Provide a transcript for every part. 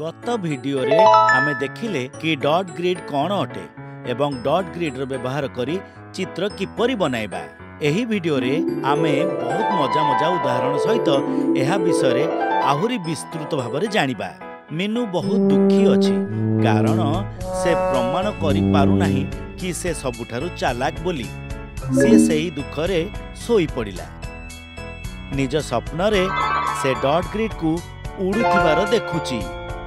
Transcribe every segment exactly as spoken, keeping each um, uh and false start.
गत वीडियो रे आमे देखिले कि डॉट ग्रिड कौन अटे एवं डॉट ग्रिड रो व्यवहार करी चित्र किपरि बनाइबा। एही वीडियो रे आमे बहुत मजा मजा उदाहरण सहित एहा विषय रे आहुरी विस्तृत भाव रे जानिबा। मीनू बहुत दुखी अछि कारण से प्रमाण करि पारु नाही कि से सबुठारु चालाक बोली। से सेही दुख रे सोई पड़िला। निज स्वप्न रे से डॉट ग्रिड को उड़ुथिबार देखुची।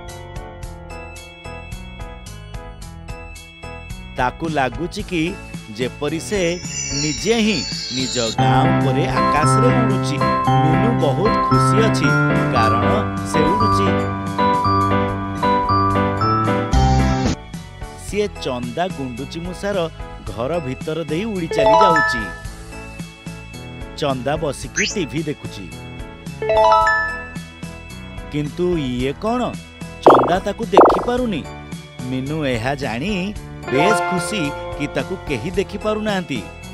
ताकू लागुची कि जेपरी से निजे ही निज गाँव परे आकाश रे उड़ुची। मीनू बहुत खुशी अछि कारण से उड़ुची। सी चंदा गुंडुची मुसार घर भीतर देई उड़ी चली जाउची। चंदा बसिकी टीवी देखुची किंतु ये कौन चंदा ताकू देखि पारुनी। मीनू एहा जानी बेस खुशी कि ताकू केही देखि पारु नांती।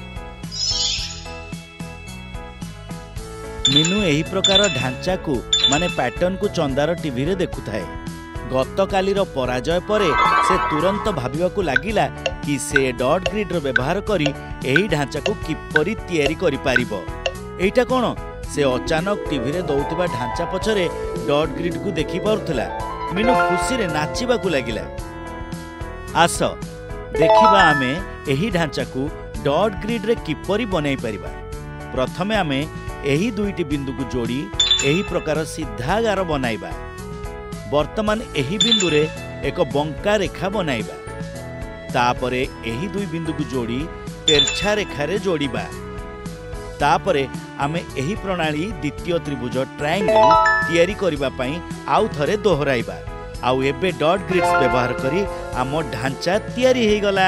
मीनू एही प्रकार ढांचा को माने पैटर्न को चंदार टीवी रे देखु थाए। गत कालीर पराजय परे से तुरंत भाबिबाकू लागिला कि से डॉट ग्रिड रो व्यवहार करी एही ढांचा को किपरि तयारी करि पारिबो। एटा कोन से अचानक टीवी रे दौतिबा ढांचा पछरे डॉट ग्रिड को देखि पारुथला। मीनू खुशी रे नाचिबा को लागिला। आस देखिबा आमे एही ढांचा को डॉट ग्रिड रे किपरि बनाई परिबा। प्रथमे आमे एही दुईटी बिंदु को जोड़ी एही प्रकार सीधा गार बनाइबा। वर्तमान एही बिंदु रे एक बंका रेखा बनाइबा। तापरे एही दुई बिंदु को जोड़ी तेरछा रेखा रे जोड़ीबा। तापरे आमे एही प्रणाली द्वितीय त्रिभुज ट्रायंगल तयारी करिबा पई आउ थरे दोहराइबा। आउ एबे डॉट ग्रिड्स व्यवहार करी आम ढांचा तयारी हे गला।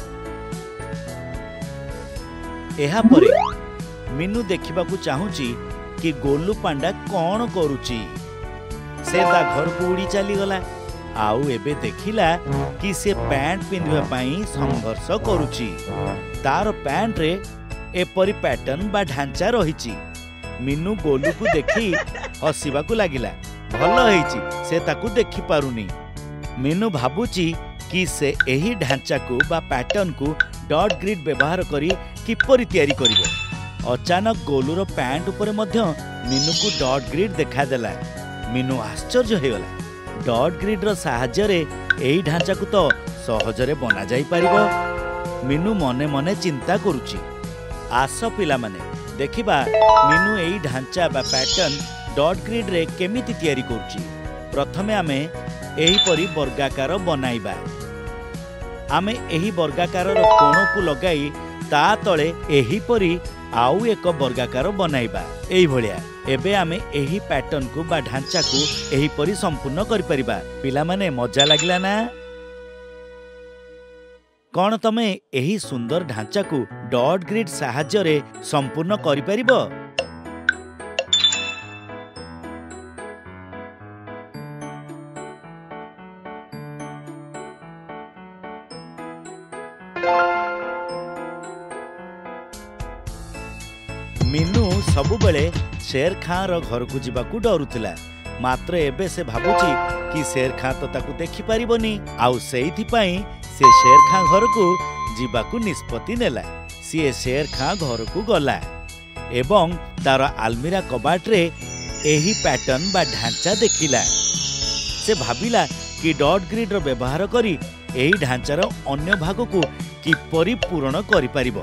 एहा परे मीनू देखिबा को चाहूची कि गोलू पांडा कौन करूची। से ता घर को उड़ी चली गला। आउ एबे देखिला कि से पैंट पिंधिबा पई संघर्ष करूची। तार पैंट रे एपरी पैटर्न बा ढांचा रहिची। मीनू गोलू को देखी हसिबा को लागिला। भल हेची से ताकू देखि पारुनी। मीनू भाबुची कि से एही ढांचा को बा पैटर्न को डॉट ग्रिड व्यवहार करी किपरि तयारी करिवो। अचानक गोलूर पैंट ऊपर मध्य मीनू को डॉट ग्रिड देखा देला। मीनू आश्चर्य हो गला। डॉट ग्रिड रो सहायता रे एही ढांचा को तो सहजरे बना जाई परिबो। मीनू मने मने चिंता करूची। आस पिला माने देखिबा मीनू एही ढांचा बा पैटर्न डॉट ग्रिड रे केमिति तयारी करूची। प्रथमे आमे एही परी वर्गाकार बनाइबा। आमे एही वर्गाकार रो कोण को लगाई ता तळे एही परी आउ एक वर्गाकार बनाइबा। एही भलिया एबे आमे एही पैटर्न को बा ढांचा को एही परी संपूर्ण करि परिबा। पिला माने मजा लागिला ना? कौन तमे एही सुंदर ढांचा को डॉट ग्रिड सहायता रे संपूर्ण करि परिबो? मीनू सबु बेले शेर खां रो घर को जीवाकू डरुथिला। मात्र एबे से भाबुची कि शेर खां तो ताकू देखि पारिबोनी। आउ सेइथि पई से शेर खां घर को जीवाकू निष्पत्ति नेला। सी शेर खां घर को गला एवं तार आलमीरा कबाट रे एही पैटर्न बा ढांचा देखिला। से भाबिला कि डॉट ग्रिड रो व्यवहार करी एही ढांचार अन्य भाग को किपरि पूरण करि पारिबो।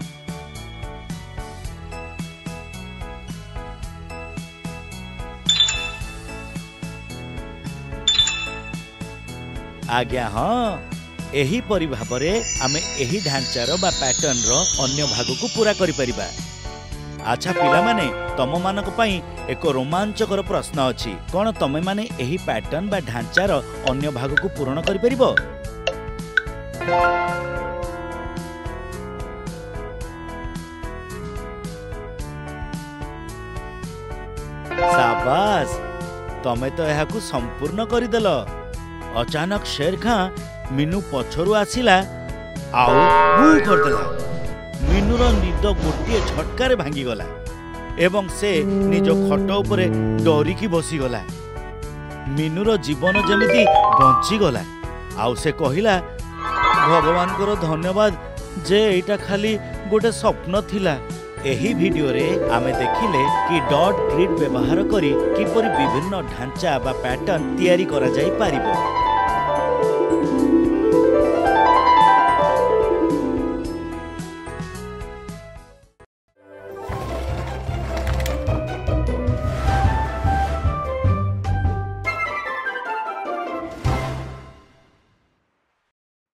आज्ञा हाँ एही परि भाबरे आमे एही ढांचार बा पैटर्न रो अन्य भाग को पूरा करि परिबा। अच्छा पिला माने तम मानक पई एक रोमांचकर प्रश्न अछि। कोन तमे माने एही पैटर्न बा ढांचार अन्य भाग को पूर्ण करि परिबो? शाबाश तमे तो एहा को संपूर्ण करि देलो। अचानक शेर खां मीनू पछरु आसिला आउ हु कर देला। मीनूर निद गोटे झटकारे भांगी गला एवं से निज खट उपरे डरिकी बसी गला। ମିନୁର ଜୀବନ ଯେମିତି ବଞ୍ଚିଗଲା। ଆଉ ସେ କହିଲା, ଭଗବାନଙ୍କର ଧନ୍ୟବାଦ ଯେ ଏଇଟା ଖାଲି ଗୋଟେ ସ୍ୱପ୍ନ ଥିଲା। ଏହି ଭିଡିଓରେ ଆମେ ଦେଖିଲେ କି ଡଟ୍ ଗ୍ରିଡ୍ ବ୍ୟବହାର କରି କିପରି ବିଭିନ୍ନ ଢାଞ୍ଚା ବା ପ୍ୟାଟର୍ନ ତିଆରି କରାଯାଇ ପାରିବ।